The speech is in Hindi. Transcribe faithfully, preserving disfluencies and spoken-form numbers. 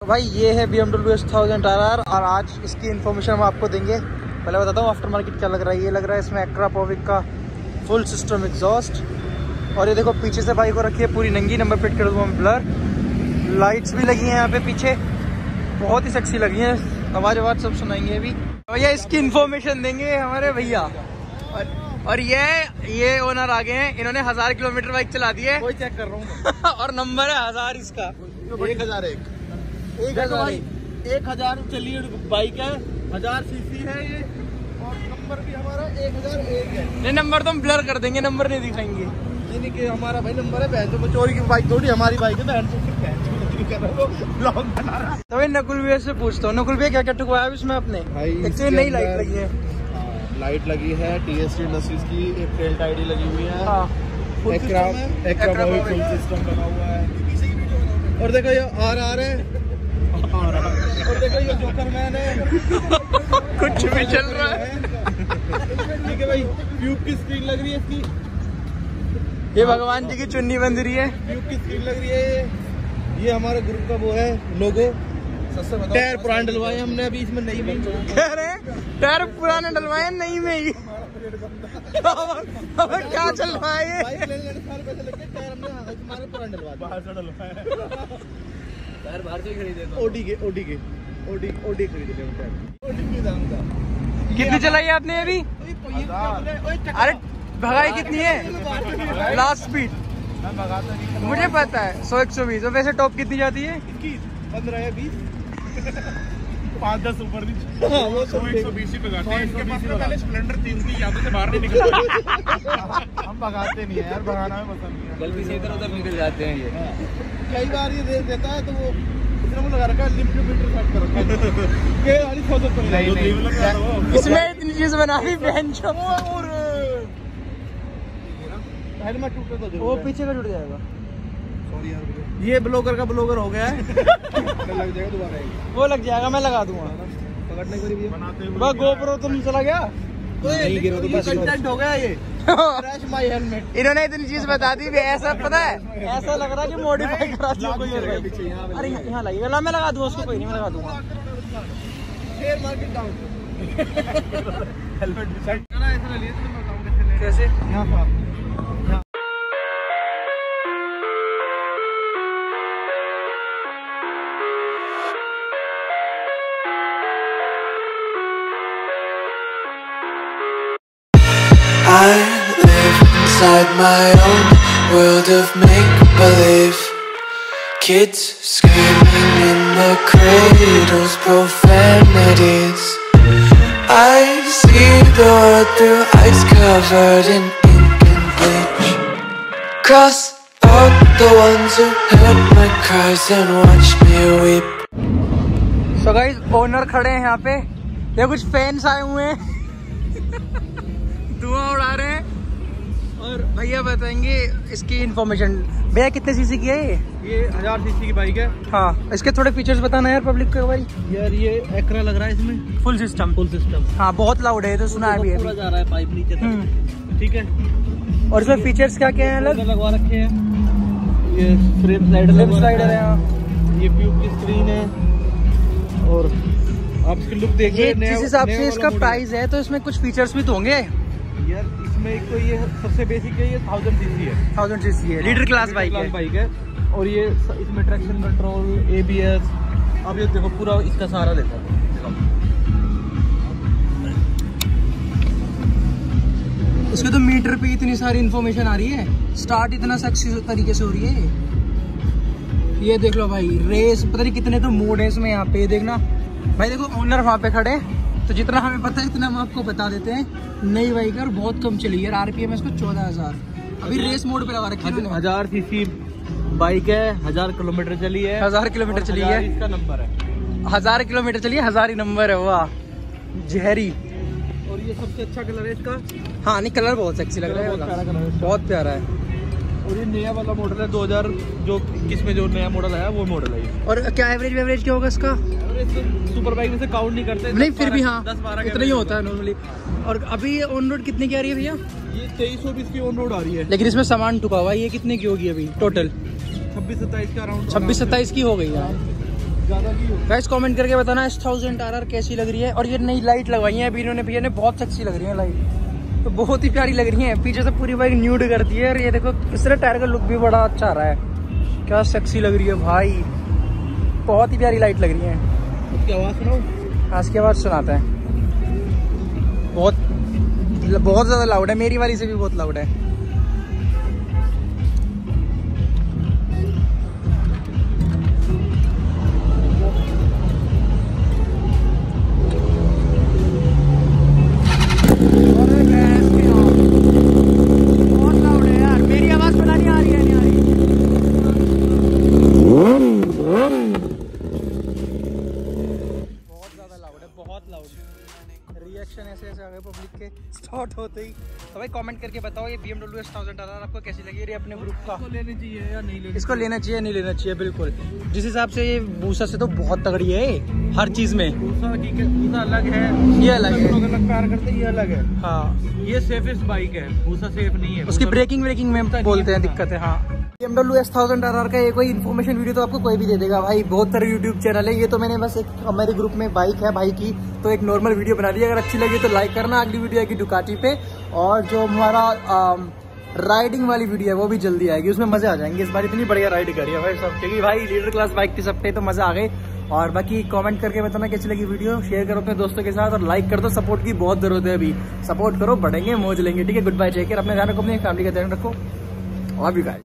भाई ये है B M W S thousand R R और आज इसकी इन्फॉर्मेशन हम आपको देंगे। पहले बताता हूँ आफ्टर मार्केट क्या लग रहा है। ये लग रहा है इसमें एक्रापोविक का फुल सिस्टम एग्जॉस्ट और ये देखो पीछे से बाइक को रखी है पूरी नंगी। नंबर प्लेट कर दूँ ब्लर, लाइट्स भी लगी हैं यहाँ पे पीछे, बहुत ही सेक्सी लगी हैं। आवाज आवाज सब सुनाएंगे अभी। भैया इसकी इन्फॉर्मेशन देंगे हमारे भैया। और, और ये ये ओनर आ गए हैं, इन्होंने हजार किलोमीटर बाइक चला दी है। वही चेक कर रहा हूँ और नंबर है हजार इसका, एक हजार एक एक हजार एक हजार चलिए बाइक है, हजार सीसी है ये और नंबर भी हमारा एक हजार एक है। नहीं नंबर तो हम ब्लर कर देंगे, नंबर नहीं दिखाएंगे। नहीं कि हमारा भाई नंबर है, बहन तो चोरी की बाइक थोड़ी हमारी बाइक है, बहन ब्लॉग बना रहा है। तो भाई नकुल भैया से पूछता हूँ, नकुल भैया क्या क्या ठुकवाया इसमें अपने? एक्चुअली नई लाइट लगी है, लाइट लगी है टी एस टी इंडस्ट्रीज की, एक टेल आईडी लगी हुई है, फुल सिस्टम बना हुआ है। और देखो ये आर आर है और देखो ये जोकर मैन है कुछ भी चल रहा है। ठीक है भाई, क्यूब की स्क्रीन लग रही है इसकी, ये भगवान जी की चुन्नी बंध रही है, क्यूब की स्क्रीन लग रही है। ये हमारे ग्रुप का वो है लोगो। टायर पुराने डलवाए हमने अभी इसमें नई में कह रहे हैं टायर पुराने डलवाए नई में ही। अब क्या चल रहा है ये? बाइक लेने साल पैसे लगे, टायर हमने हमारे पुराने डलवाए, बाहर से डलवाए टायर बाहर से खरीदे थे। ओडी के ओडी के ओडी ओडी खरीदे थे टायर। ओडी की दाम था। कितनी चलाई आपने अभी? अरे भगाई कितनी है लास्ट स्पीड? मुझे पता है सौ एक सौ बीस। और वैसे टॉप कितनी जाती है? पंद्रह या बीस पाँच दस ऊपर नीचे। हाँ, वो सौ एक सौ बीस ही भगाते हैं। इनके पास तो पहले स्प्लेंडर तीन की यादों से बाहर नहीं निकलते। हम भगाते नहीं है यार, भगाना में पसंद नहीं है, गलती से इधर उधर निकल जाते हैं ये। कई बार ये दे देता है तो वो इसने लगा रखा है लिमिट मीटर सेट करो ये वाली सौ सौ नहीं नहीं इसमें इतनी चीज बना दी बहन जो। और हेलमेट टूटे तो वो पीछे का टूट जाएगा। सॉरी यार, ये ब्लॉगर का ब्लॉगर हो गया है। लग जाएगा दोबारा, वो लग जाएगा, मैं लगा दूंगा। पकड़ने के लिए बनाते हैं। बस गोप्रो तुम चला गया, नहीं गिरा तो बस कंटेंट हो गया ये। Crash my helmet. इन्होंने इतनी चीज बता दी, ऐसा पता है, ऐसा लग रहा है कि मॉडिफाई करा दिया कोई और भाई। अरे यहाँ लगेगा, मैं लगा दूंगा उसको, कोई नहीं मैं लगा दूंगा। Share market down helmet set करना है, ऐसा लिए तो मैं बताऊंगा कैसे। यहां पर I live inside my own world of make-believe. Kids screaming in the cradles, profanities. I see the world through ice covered in ink and bleach. Cross out the ones who heard my cries and watched me weep. So guys, owner खड़े हैं यहाँ पे, ये कुछ फैंस आए हुए हैं धुआं उड़ा रहे हैं और भैया बताएंगे इसकी इन्फॉर्मेशन। भैया कितने सीसी की है ये? ये हजार सीसी की बाइक है। हाँ, इसके थोड़े फीचर्स बताना यार पब्लिक को भाई। यार ये एक्रा लग रहा है इसमें, फुल सिस्टम फुल सिस्टम। हाँ बहुत लाउड है तो सुना है अभी पूरा जा रहा है पाइप नीचे तक। ठीक है, और इसमें फीचर्स क्या क्या है अलग लगवा रखे हैं? ये फ्रेम स्लाइडर स्लाइडर है, ये ट्यूब की स्क्रीन है और आप इसकी लुक देखिए। जिस हिसाब से इसका प्राइस है तो इसमें कुछ फीचर्स भी तो होंगे यार। इसमें एक तो ये सबसे बेसिक है, ये थाउजेंड सीसी है, थाउजेंड सीसी है, लीडर क्लास बाइक है बाइक है। और ये इसमें ट्रैक्शन कंट्रोल, एबीएस, अब ये देखो पूरा इसका सहारा देता है। इसके तो मीटर पे इतनी सारी इन्फॉर्मेशन आ रही है, स्टार्ट इतना सेक्सी तरीके से हो रही है। ये देख लो भाई, रेस पता नहीं कितने तो मोड है इसमें। यहाँ पे देखना भाई, देखो ओनर वहाँ पे खड़े हैं, तो जितना हमें पता है इतना हम आपको बता देते हैं। नई बाइक है और बहुत कम चली है, आरपीएम है इसको चौदह हजार। अभी रेस मोड पे लगा रखी है, हजार सीसी बाइक है, हजार किलोमीटर चली है, हजार किलोमीटर चली है, इसका नंबर है, हजार किलोमीटर चली है, हजार ही नंबर है। वाह जहरी। और ये सबसे अच्छा कलर है इसका। हाँ नहीं, कलर बहुत सेक्सी लग रहा है, बहुत प्यारा कलर है, बहुत प्यारा है। और ये नया वाला मॉडल है दो हजार जो इक्कीस में जो नया मॉडल आया वो मॉडल है ये। और क्या एवरेज एवरेज क्या होगा इसका? सुपर बाइक में से काउंट नहीं करते, नहीं फिर भी हाँ दस बारह इतना ही होता है नॉर्मली। और अभी ये ऑन रोड कितने की आ रही है भैया? ये तेईस सौ बीस की ऑन रोड आ रही है, लेकिन इसमें सामान टुका हुआ है। ये कितने की होगी अभी टोटल? छब्बीस सत्ताईस का अराउंड, छब्बीस सत्ताईस की हो गई है। गाइस कमेंट करके बताना एस थाउजेंड आर आर कैसी लग रही है। और ये नई लाइट लगवाई है अभी इन्होंने, भैया ने बहुत सेक्सी लग रही है लाइट, तो बहुत ही प्यारी लग रही है। पीछे से पूरी बाइक न्यूड करती है और ये देखो इस तरह टायर का लुक भी बड़ा अच्छा आ रहा है, क्या सेक्सी लग रही है भाई, बहुत ही प्यारी लाइट लग रही है। उसकी आवाज़ सुनो, आज की आवाज़ सुनाते हैं, बहुत बहुत ज़्यादा लाउड है, मेरी वाली से भी बहुत लाउड है। बहुत लाउड है यार, मेरी आवाज़ पता नहीं आ रही है नहीं आ रही। बहुत ज़्यादा लाउड है, बहुत लाउड। रिएक्शन ऐसे ऐसे आ गए पब्लिक के स्टार्ट होते ही। तो भाई कमेंट करके बताओ ये B M W S thousand R R आपको कैसी लगी है अपने ग्रुप का, इसको लेना चाहिए या नहीं लेना, इसको लेना चाहिए नहीं लेना चाहिए। बिल्कुल जिस हिसाब से ये भूसा से तो बहुत तगड़ी है हर चीज़ में। भूसा की भूसा अलग है, ये अलग है, लोग अलग प्यार करते हैं, ये अलग है। हाँ ये सेफेस्ट बाइक है, भूसा सेफ नहीं है। उसकी ब्रेकिंग ब्रेकिंग में बोलते हैं दिक्कत है। हाँ B M W S thousand R R का ये कोई इन्फॉर्मेशन वीडियो तो आपको कोई भी दे देगा भाई, बहुत सारे यूट्यूब चैनल है। ये तो मैंने बस एक हमारे ग्रुप में बाइक है भाई की, तो एक नॉर्मल वीडियो बना दी। अगर अच्छी लगी तो लाइक करना। अगली वीडियो आएगी डुकाटी पे, और जो हमारा राइडिंग वाली वीडियो है वो भी जल्दी आएगी, उसमें मजे आ जाएंगे। इस बार इतनी बढ़िया राइड करी है भाई सब, क्योंकि भाई लीडर क्लास बाइक थी सब पे, तो मजा आ गई। और बाकी कमेंट करके बताना कैसी लगी वीडियो, शेयर करो अपने दोस्तों के साथ और लाइक कर दो। सपोर्ट की बहुत जरूरत है, अभी सपोर्ट करो, बढ़ेंगे, मौज लेंगे। ठीक है, गुड बाय, टेक केयर, अपने ध्यान रखो, अपनी फैमिली का ध्यान रखो और भी गाइस।